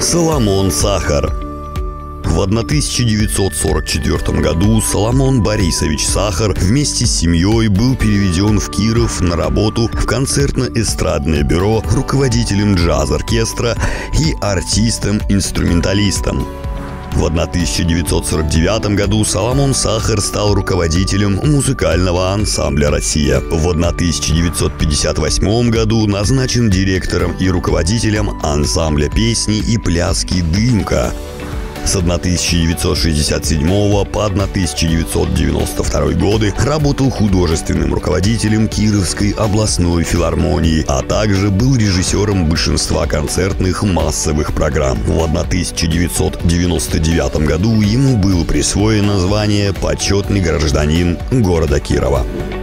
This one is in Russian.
Соломон Сахар. В 1944 году Соломон Борисович Сахар вместе с семьей был переведен в Киров на работу в концертно-эстрадное бюро руководителем джаз-оркестра и артистом-инструменталистом. В 1949 году Соломон Сахар стал руководителем музыкального ансамбля «Россия». В 1958 году назначен директором и руководителем ансамбля песни и пляски «Дымка». С 1967 по 1992 годы работал художественным руководителем Кировской областной филармонии, а также был режиссером большинства концертных массовых программ. В 1999 году ему было присвоено звание «Почетный гражданин города Кирова».